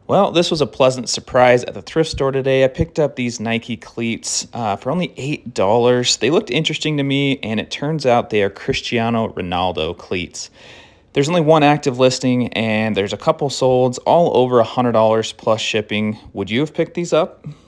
Well, this was a pleasant surprise at the thrift store today. I picked up these Nike cleats for only $8. They looked interesting to me, and it turns out they are Cristiano Ronaldo cleats. There's only one active listing, and there's a couple solds, all over $100 plus shipping. Would you have picked these up?